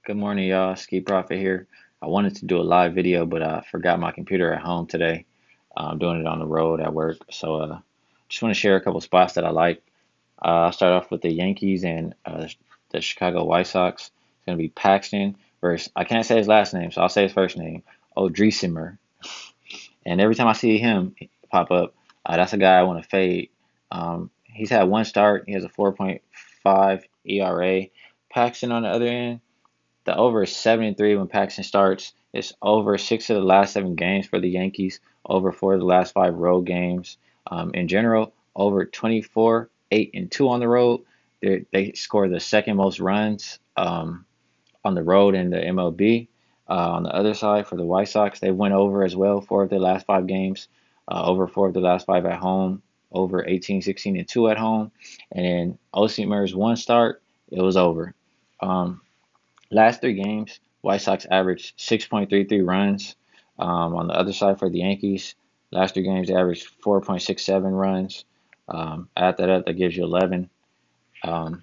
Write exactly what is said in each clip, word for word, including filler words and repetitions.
Good morning, y'all. Ski Profit here. I wanted to do a live video, but I forgot my computer at home today. Uh, I'm doing it on the road at work, so uh, just want to share a couple spots that I like. Uh, I'll start off with the Yankees and uh, the Chicago White Sox. It's gonna be Paxton versus I can't say his last name, so I'll say his first name, Odrisamer. And every time I see him pop up, uh, that's a guy I want to fade. Um, he's had one start. He has a four point five E R A. Paxton on the other end. The over is seven and three when Paxton starts. It's over six of the last seven games for the Yankees, over four of the last five road games. Um, in general, over twenty-four, eight and two on the road. They they score the second most runs um, on the road in the M L B. Uh, on the other side, for the White Sox, they went over as well four of their last five games, uh, over four of the last five at home, over eighteen, sixteen, and two at home. And then Osimhen's one start, it was over. Um, Last three games, White Sox averaged six point three three runs. Um, on the other side for the Yankees, last three games they averaged four point six seven runs. Um, add that up, that gives you eleven. Um,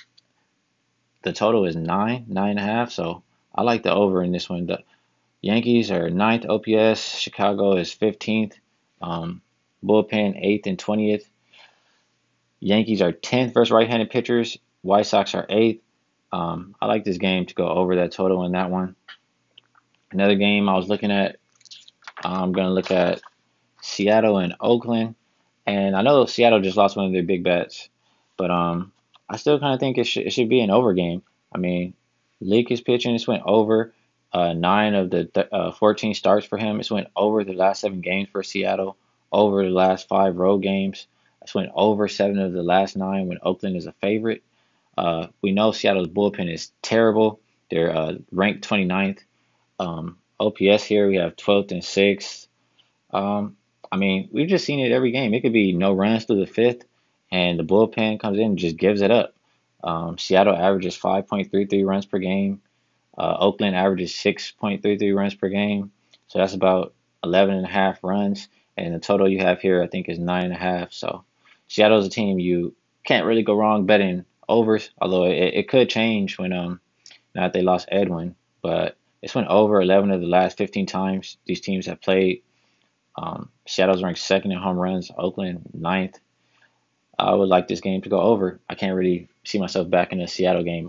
the total is nine, nine and a half. So I like the over in this one. The Yankees are ninth O P S. Chicago is fifteenth. Um, bullpen eighth and twentieth. Yankees are tenth versus right-handed pitchers. White Sox are eighth. Um, I like this game to go over that total in that one. Another game I was looking at, I'm going to look at Seattle and Oakland. And I know Seattle just lost one of their big bets, but um, I still kind of think it should, it should be an over game. I mean, Leak is pitching. This went over uh, nine of the th- uh, fourteen starts for him. It's went over the last seven games for Seattle, over the last five road games. It's went over seven of the last nine when Oakland is a favorite. Uh, we know Seattle's bullpen is terrible. They're uh, ranked twenty-ninth. Um, O P S here, we have twelfth and sixth. Um, I mean, we've just seen it every game. It could be no runs through the fifth, and the bullpen comes in and just gives it up. Um, Seattle averages five point three three runs per game. Uh, Oakland averages six point three three runs per game. So that's about eleven and a half runs. And the total you have here, I think, is nine and a half. So Seattle's a team you can't really go wrong betting overs, although it, it could change when um now that they lost Edwin. But it's went over eleven of the last fifteen times these teams have played. Um, Seattle's ranked second in home runs, Oakland ninth. I would like this game to go over. I can't really see myself back in a Seattle game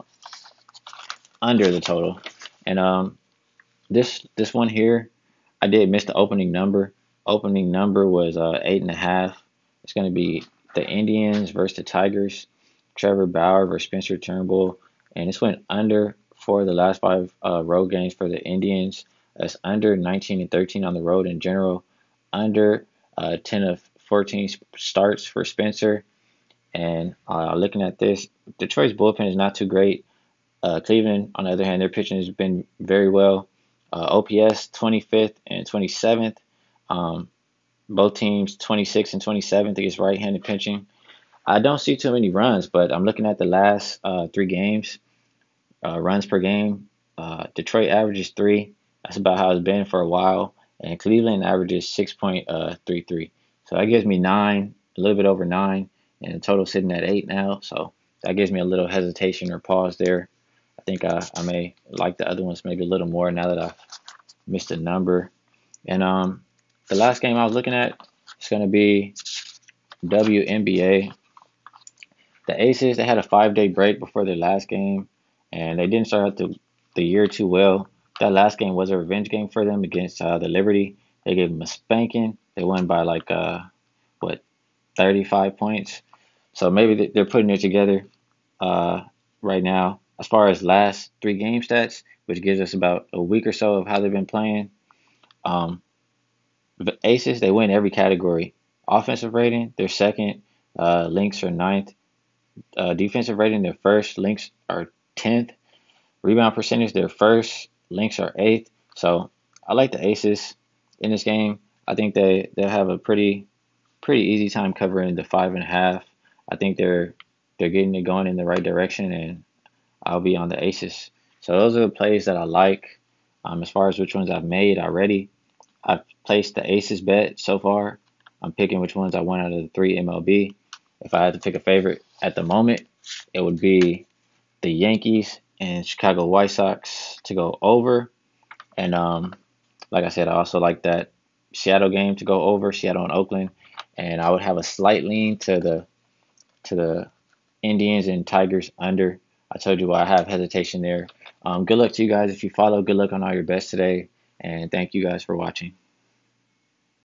under the total. And um, this this one here, I did miss the opening number. Opening number was uh, eight and a half. It's going to be the Indians versus the Tigers. Trevor Bauer versus Spencer Turnbull, and this went under for the last five uh, road games for the Indians. That's under nineteen and thirteen on the road in general. Under uh, ten of fourteen starts for Spencer. And uh, looking at this, Detroit's bullpen is not too great. Uh, Cleveland, on the other hand, their pitching has been very well. Uh, O P S twenty-fifth and twenty-seventh. Um, both teams twenty-sixth and twenty-seventh against right-handed pitching. I don't see too many runs, but I'm looking at the last uh, three games, uh, runs per game. Uh, Detroit averages three. That's about how it's been for a while. And Cleveland averages six point three three. So that gives me nine, a little bit over nine, and the total sitting at eight now. So that gives me a little hesitation or pause there. I think I, I may like the other ones maybe a little more now that I've missed a number. And um, the last game I was looking at is going to be Wnba. The Aces, they had a five-day break before their last game, and they didn't start out the, the year too well. That last game was a revenge game for them against uh, the Liberty. They gave them a spanking. They won by like, uh, what, thirty-five points. So maybe they're putting it together uh, right now. As far as last three game stats, which gives us about a week or so of how they've been playing, um, the Aces, they win every category. Offensive rating, they're second. Uh, Lynx are ninth. Uh, defensive rating, they're first. Lynx are tenth. Rebound percentage, they're first. Lynx are eighth. So I like the Aces in this game. I think they they'll have a pretty pretty easy time covering the five and a half. I think they're they're getting it going in the right direction, and I'll be on the Aces. So those are the plays that I like. Um, as far as which ones I've made already, I've placed the Aces bet so far. I'm picking which ones I want out of the three M L B. If I had to pick a favorite at the moment, it would be the Yankees and Chicago White Sox to go over. And um, like I said, I also like that Seattle game to go over, Seattle and Oakland. And I would have a slight lean to the to the Indians and Tigers under. I told you why I have hesitation there. Um, good luck to you guys if you follow. Good luck on all your bets today. And thank you guys for watching.